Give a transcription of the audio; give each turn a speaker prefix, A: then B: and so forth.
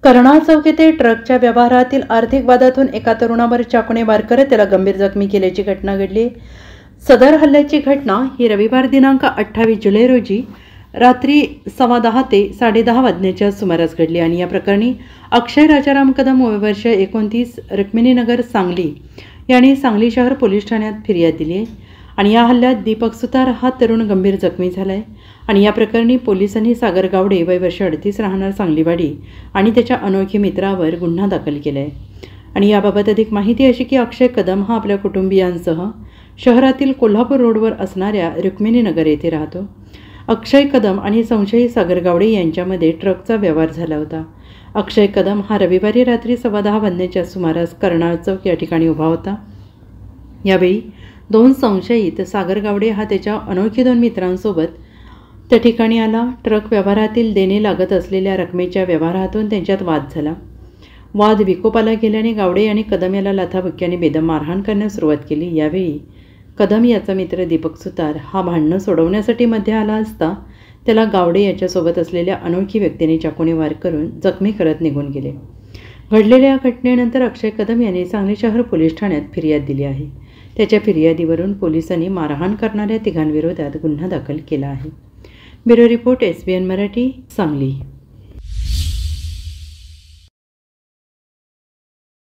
A: कर्नाळ चौक येथे ट्रकच्या व्यवहारातील आर्थिक वादातून एका तरुणावर चाकूने वार करत त्याला गंभीर जखमी केल्याची घटना घडली। सदर हल्ल्याची घटना ही रविवार दिनांक 28 जुलै रोजी रात्री 10:15 ते 10:30 वाजण्याच्या सुमारास घडली आणि या प्रकरणी अक्षय राजाराम कदम वय वर्ष 29 रुक्मिणीनगर सांगली यांनी सांगली शहर पोलीस ठाण्यात फिर्याद दिली आहे आणि या हल्ल्यात दीपक सुतार हा तरुण गंभीर जखमी झाला आहे आणि या प्रकरणी पोलिसांनी सागर गावडे वय वर्ष 38 राहणार सांगलीवाडी आणि त्याच्या अनोळखी मित्रावर गुन्हा दाखल केला आहे आणि याबाबत अधिक माहिती अशी की अक्षय कदम हा आपल्या कुटुंबियांसह शहरातील कोल्हापूर रोडवर असणाऱ्या रुक्मिणीनगर येथे राहतो। अक्षय कदम आणि संशयी सागर गावडे यांच्यामध्ये ट्रकचा व्यवहार झाला होता। अक्षय कदम हा रविवारी रात्री 10:15 वाजण्याच्या सुमारास कर्नाळ चौक या ठिकाणी उभा होता। यावेळी दोन संशयित सागर गावडे हा त्याच्या अनोळखी दोन मित्रांसोबत त्या ठिकाणी आला। ट्रक व्यवहारातील देणे लागत असलेल्या रकमेच्या व्यवहारातून त्यांच्यात वाद झाला। वाद विकोपाला गेल्याने गावडे यांनी कदम याला लाथाबुक्क्याने बेदम मारहाण करण्यास सुरुवात केली। यावेळी कदम याचा मित्र दीपक सुतार हा भांडणं सोडवण्यासाठी मध्ये आला असता त्याला गावडे याच्यासोबत असलेल्या अनोळखी व्यक्तीने चाकूने वार करून जखमी करत निघून गेले। घडलेल्या या घटनेनंतर अक्षय कदम यांनी सांगली शहर पोलीस ठाण्यात फिर्याद दिली आहे। त्याच्या फिर्यादीवरून पोलिसांनी मारहाण करणाऱ्या तिघांविरोधात गुन्हा दाखल केला आहे। Bureau report SBN Marathi Sangli.